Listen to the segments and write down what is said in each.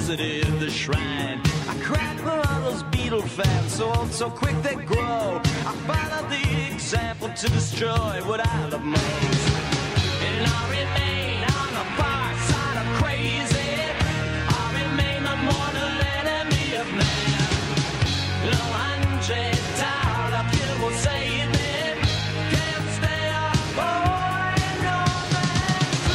visited the shrine. I cried for all those Beatle fans, so old, so quick they grow. I followed the example to destroy what I love most. And I remain on the far side of crazy. I remain the mortal enemy of man. No hundred dollar bill will save me. Can't stay up, boy, no man's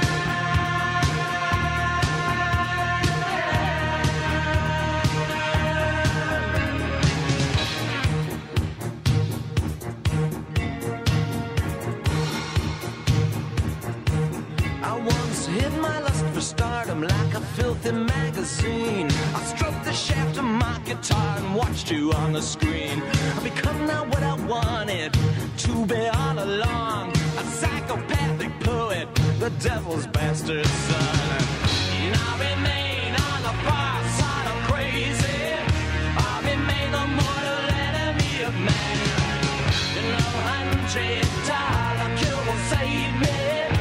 I once hid my lust for stardom like a filthy magazine. I stroked the shaft of my guitar and watched you on the screen. I've become now what I wanted to be all along. A psychopathic poet, the devil's bastard son. And I remain on the far side of crazy. I remain the mortal enemy of man. No $100 cure will save me.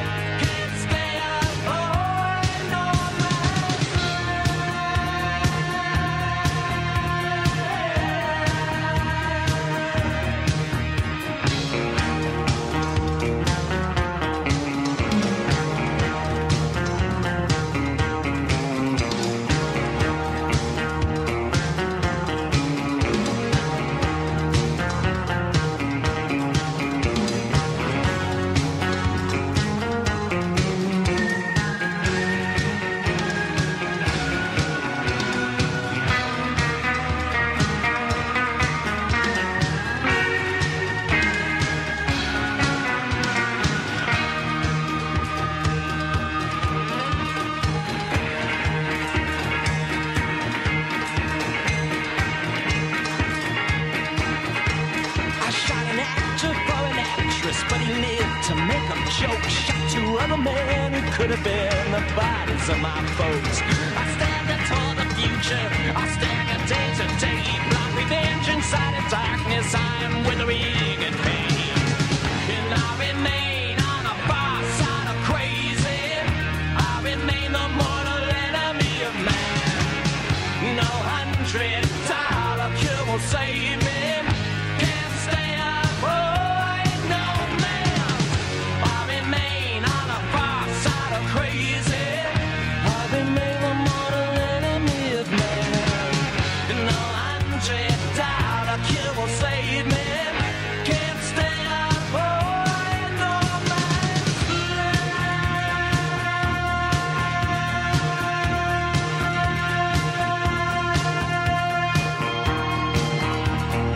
But he lived to make a joke. Shot two other men who could have been the bodies of my folks. I stagger toward the future. I stagger day to day. Blind revenge inside of darkness. I am withering in pain. And I remain on the far side of crazy. I remain the mortal enemy of man. No $100 cure will save me. Can't stay up, boy, no man. I remain on the far side of crazy. I remain the mortal enemy of man. No $100 cure will save me. Can't stay up, boy, no man's land.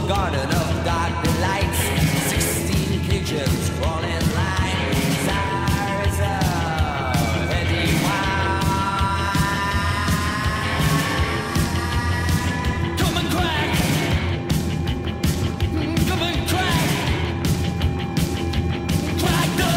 garden of dark delights. 16 pigeons crawl in line. Desire is a heady wine. Come and crack. Come and crack. Crack the.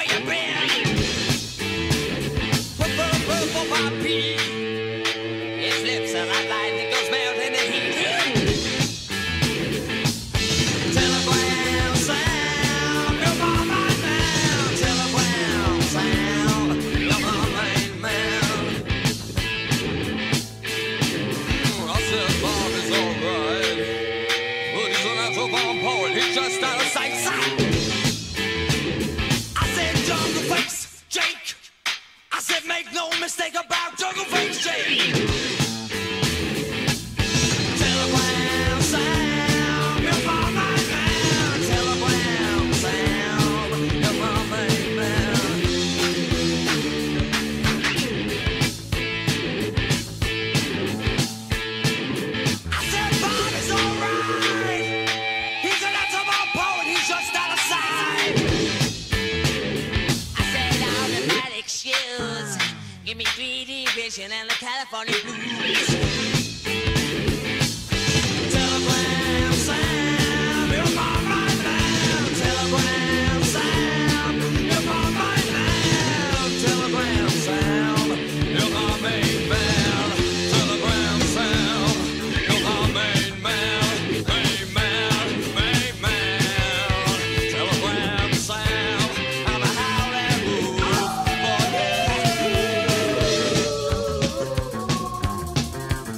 where you been? P. His lips are like lightning goes melting the heat. Telegram sound, you're my main man. Telegram sound, you're my main man. I said Bob is alright, but he's an Afro-bomb poet. He's just out of sight. I said jungle face, Jake. I said make no mistake about jungle face, Jake. Telegram sound, you're my main man. Telegram sound, you're my main man. I said Bob is alright. He's an Afro-bomb poet. He's just out of sight. I said automatic shoes. Give me 3D vision and the California blues. Telegram sound, you're my main man. Telegram sound, you're my main man. Telegram sound, you're my main man. Telegram sound, you're my main man. Main man, main man. Telegram sound, I'm a howling wolf.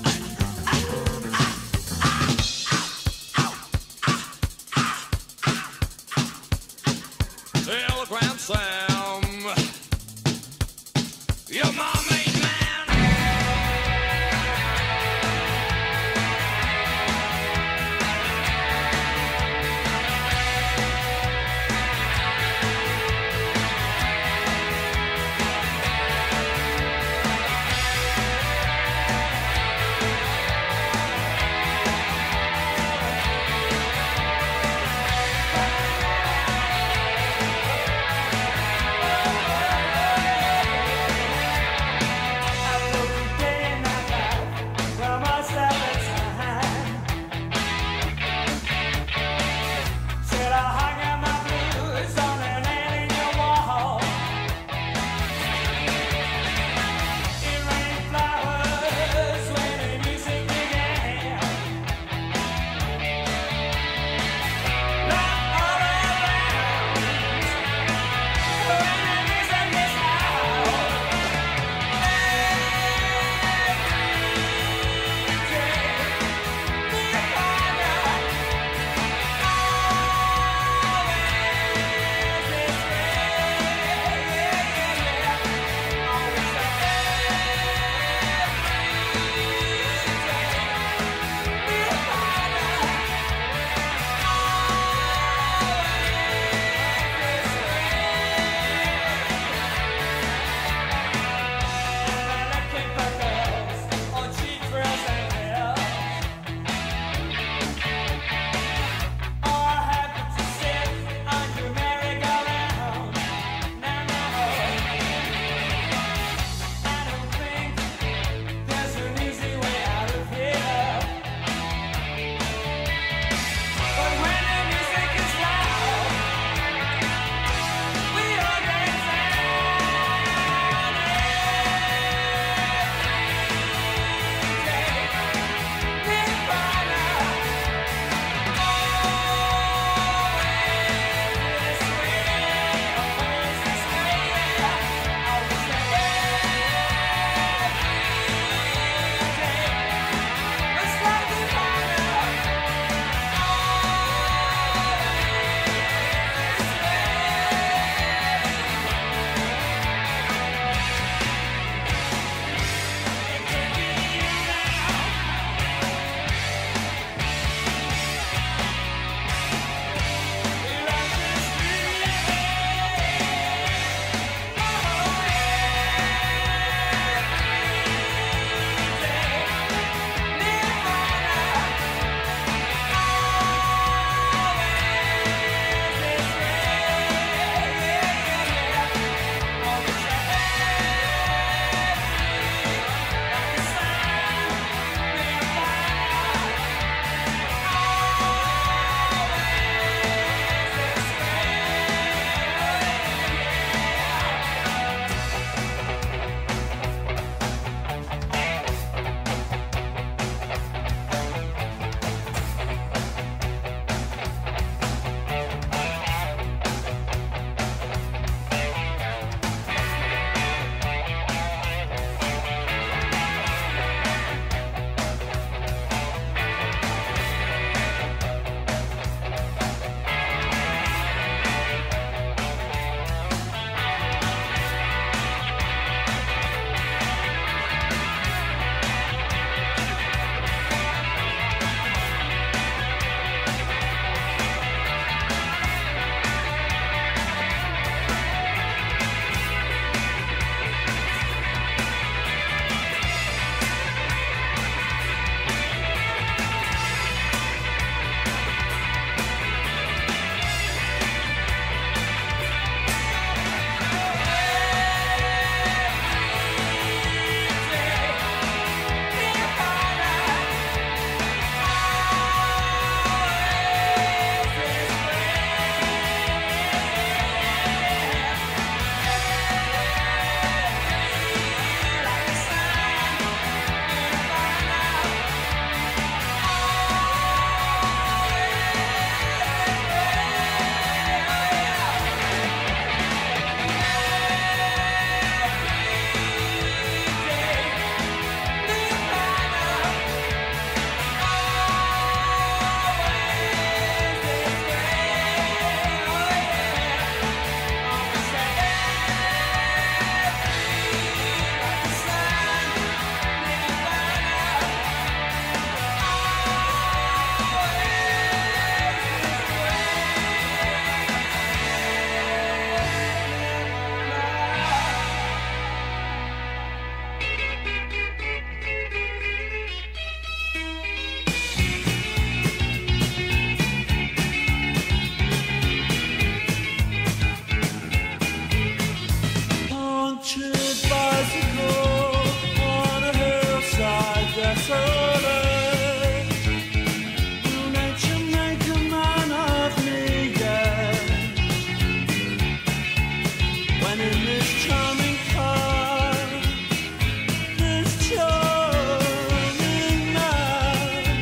this charming car, this charming man.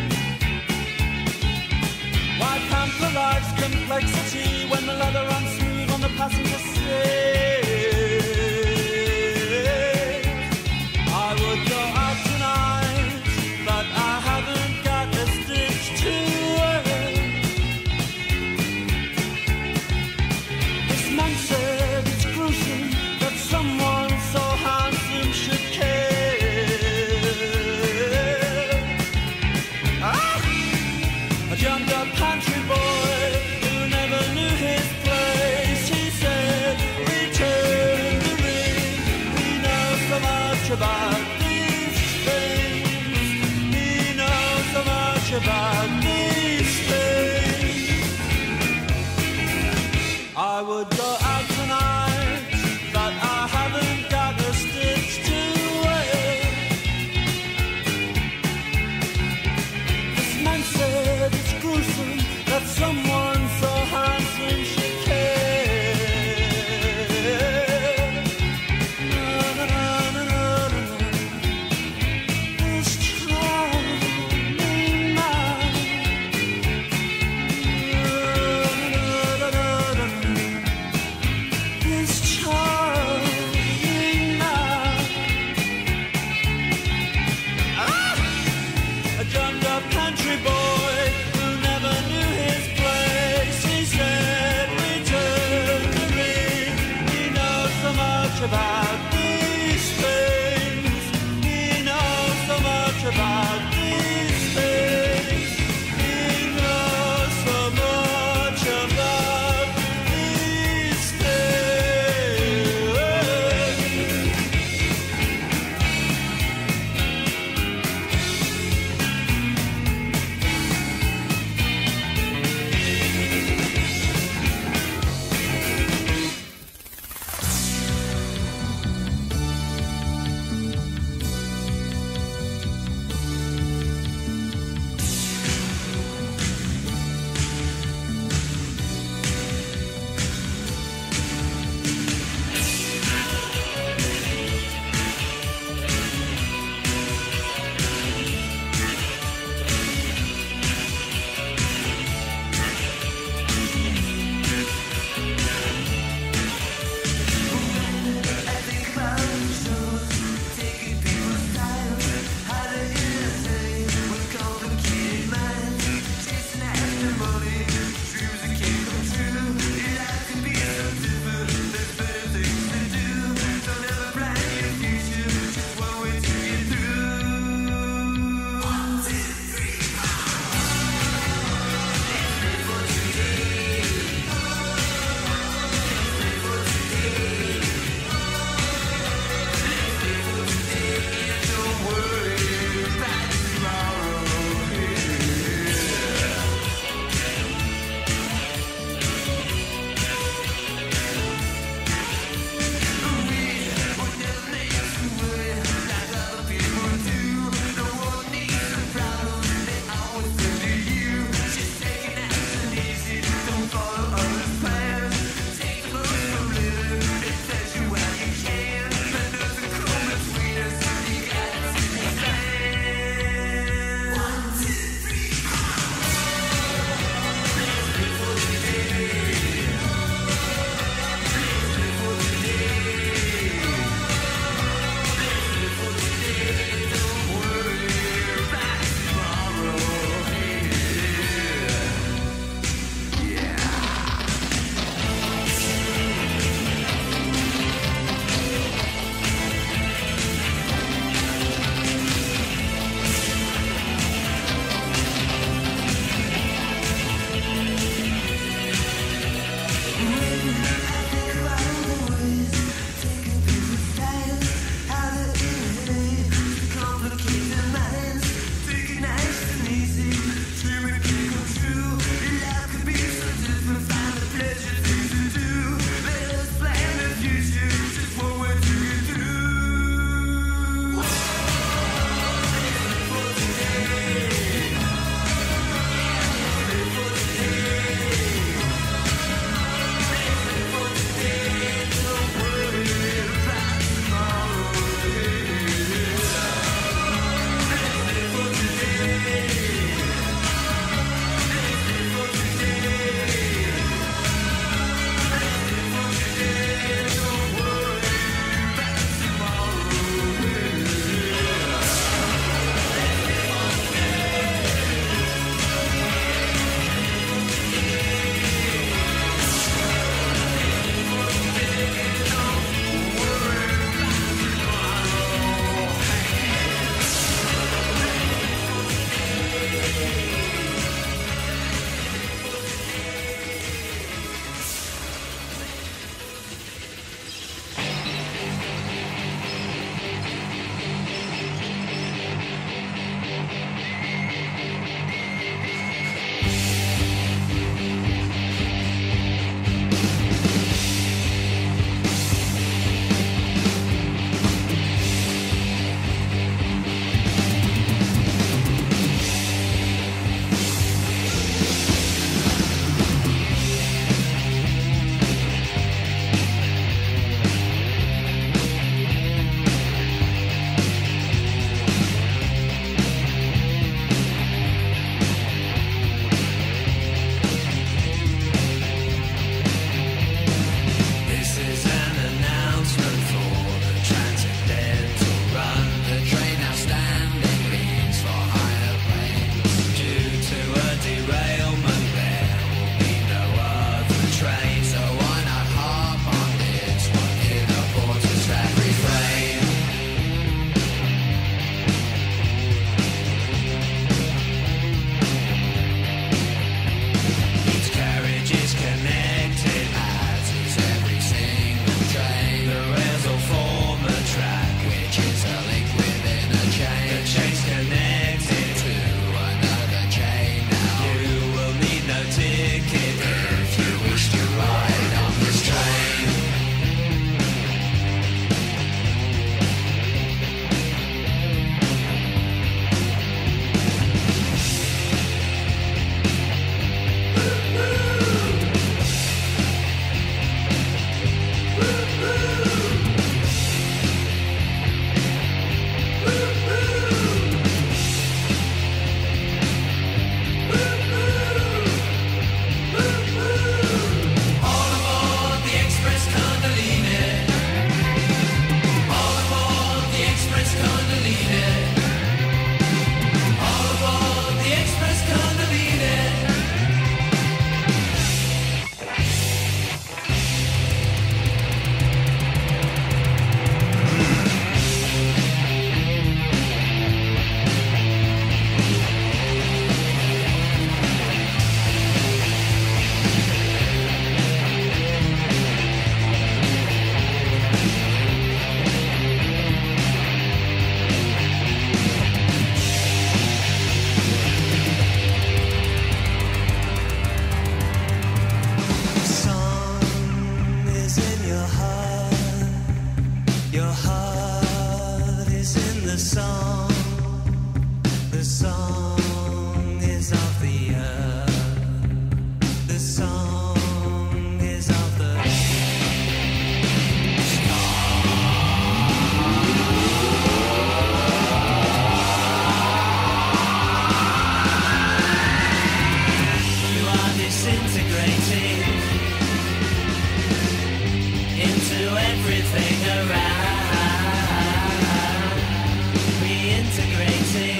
Why pamper life's complexity when the leather runs smooth on the passenger seat? I would go out tonight, but I haven't got a stitch to wear. This man said it's gruesome that someone so handsome should care. Ah! A jumped up country boy who never knew his place. He said, return the ring. He knows so much about these things. He knows so much about these things. I would go out tonight, but I haven't got a stitch to wear. This man said it's gruesome that someone so handsome should care. Na, na, na, na, na, na. This charming man. Na, na, na, na, na. This charming man. Ah! A jumped up country boy who never knew his place. He said, return the ring. He knows so much about these things. He knows so much about these things. He knows so much about these things. the song is of the earth. The song is of the you are disintegrating into everything around, reintegrating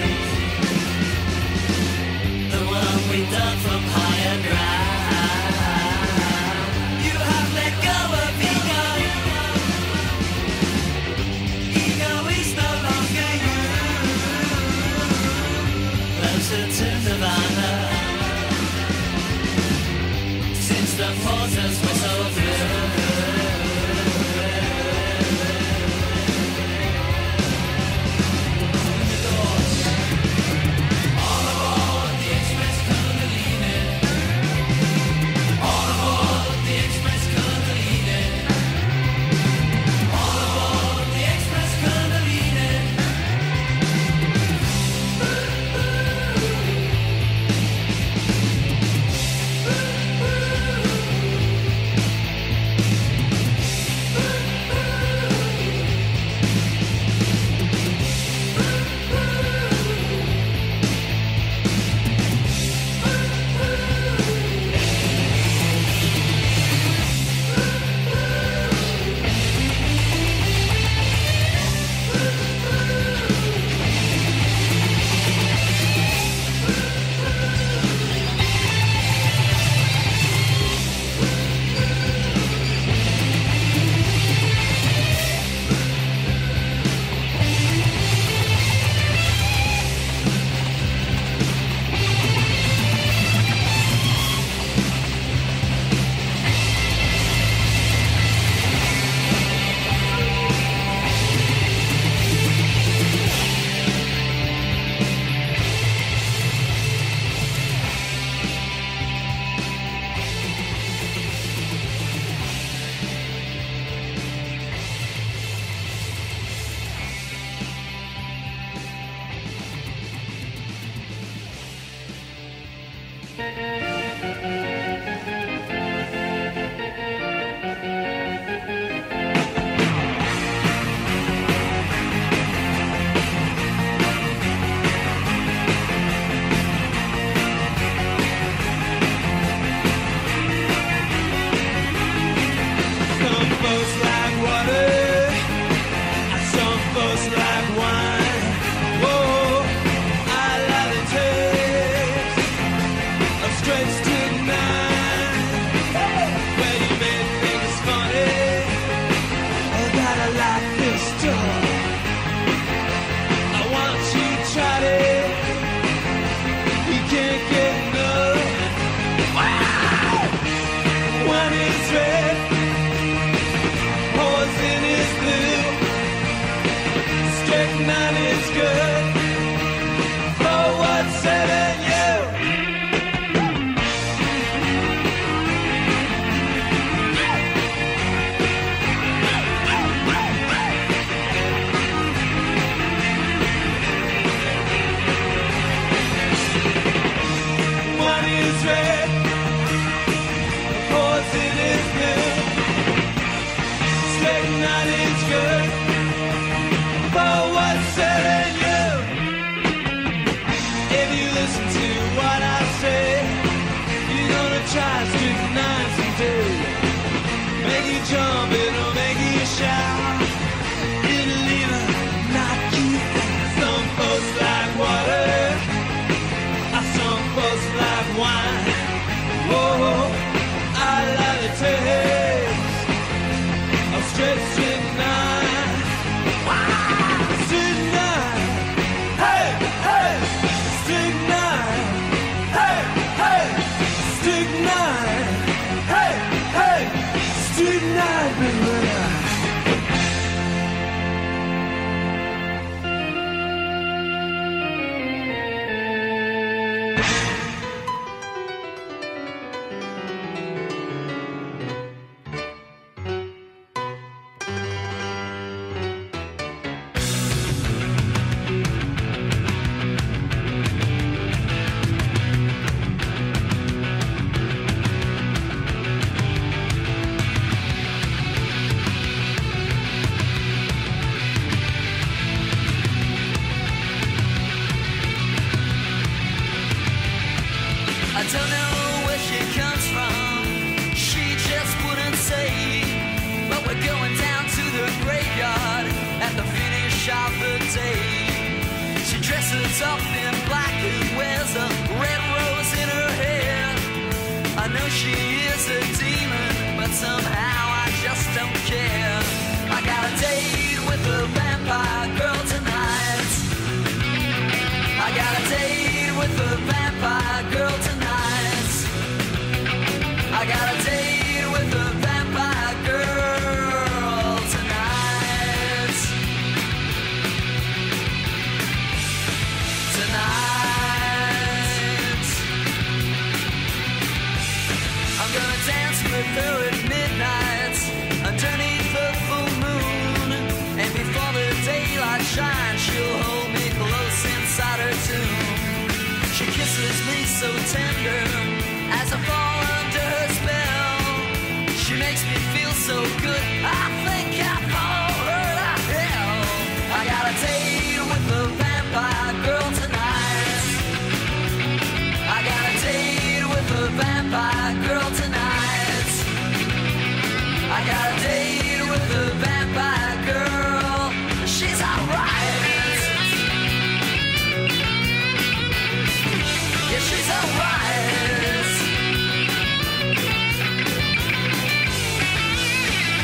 the world we dug from higher ground. You have let go of ego. Ego is no longer you. Closer to Nirvana, since the porters whistle through. Straight nine. don't know where she comes from, she just wouldn't say. But we're going down to the graveyard at the finish of the day. She dresses up in black and wears a red rose in her hair. I know she is a demon, but somehow I just don't care. I got a date with a vampire girl tonight. I got a date with a vampire girl tonight. I got a date with a vampire girl tonight. Tonight. I'm gonna dance with her at midnight underneath the full moon. And before the daylight shines, she'll hold me close inside her tomb. She kisses me so tender as I fall under her spell. She makes me feel so good, I think I follow her to hell. I got a date with a vampire girl tonight. I got a date with a vampire girl tonight. I got a date with a vampire girl. She's alright. Yeah, she's alright.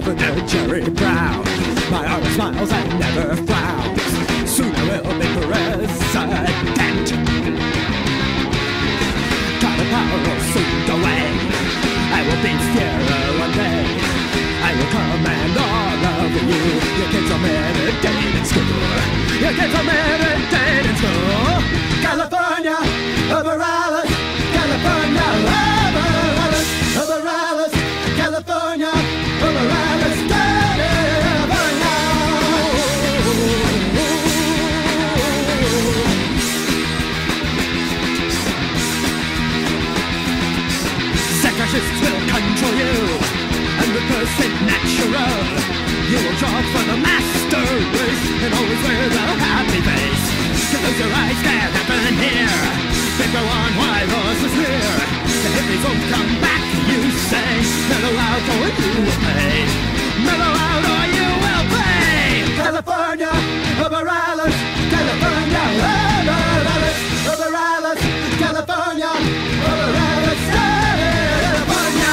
Governor Jerry Brown. My heart smiles and never frowns. Soon I will be president. Got a power will soon go away. I will be here one day. I will command all of you. Your kids are meditating in school. Your kids are meditating in school. California, over Alice. California, over Alice. Over Alice. California, over Alice. California. Separatists will control you. 100% natural. You will draw for the master race and always wear the happy face. Close your eyes, can't happen here. They go on while yours is near. The hippies won't come back, you say. Mellow out or you will pay. Mellow out or you will pay. California, over Alice. California, over Alice. Over Alice. California, over Alice. California.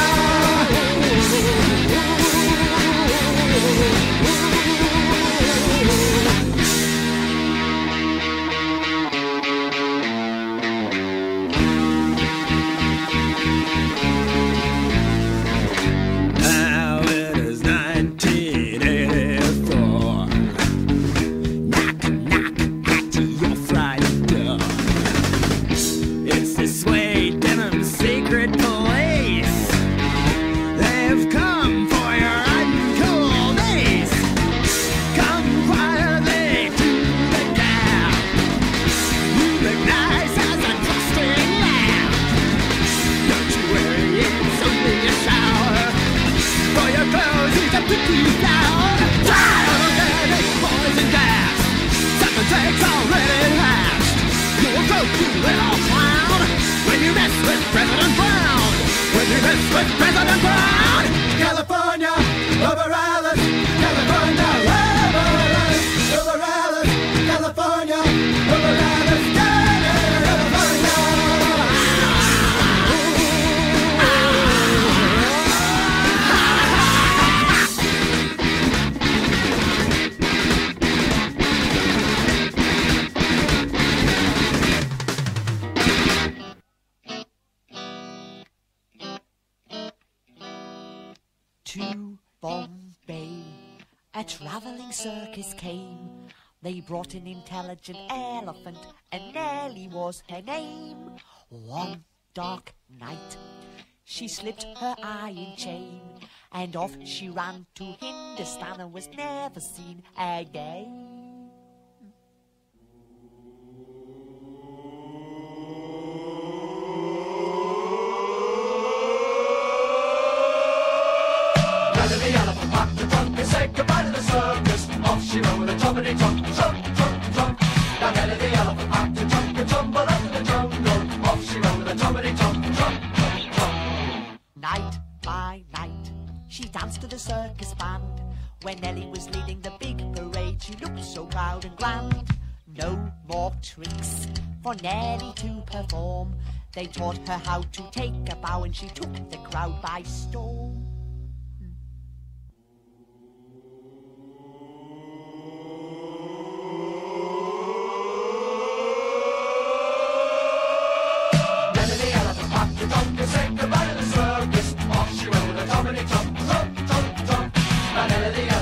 Now it is 1984. Knock, knock at your front door. It's the Suede Denim Secret Police. They've come for your uncool days. Come quietly to the town. You look nice as a trusting lamb. Don't you worry, it's only a shower. For your clothes, you can put these down. Organic poison gas. Second take's already hatched. You will go through it all clown when you mess with President Brown. When you mess with President Brown. California, over Alice. California, over Alice. Over Alice. California, over Alice. California. To Bombay, a travelling circus came. They brought an intelligent elephant, and Nellie was her name. One dark night, she slipped her iron chain, and off she ran to Hindustan and was never seen again. The elephant packed the trunk and said goodbye to the circus. Off she went with a trumpety trunk, trunk, trunk, trunk. Now Nellie the elephant packed the trunk and tumbled up in the jungle. Off she went with a trumpety trunk, trunk, trunk, trunk. Night by night, she danced to the circus band. When Nellie was leading the big parade, she looked so proud and grand. No more tricks for Nellie to perform. They taught her how to take a bow, and she took the crowd by storm. Said goodbye to the circus. Off she went with a trumpety trump, trump, trump, trump. Now Nellie the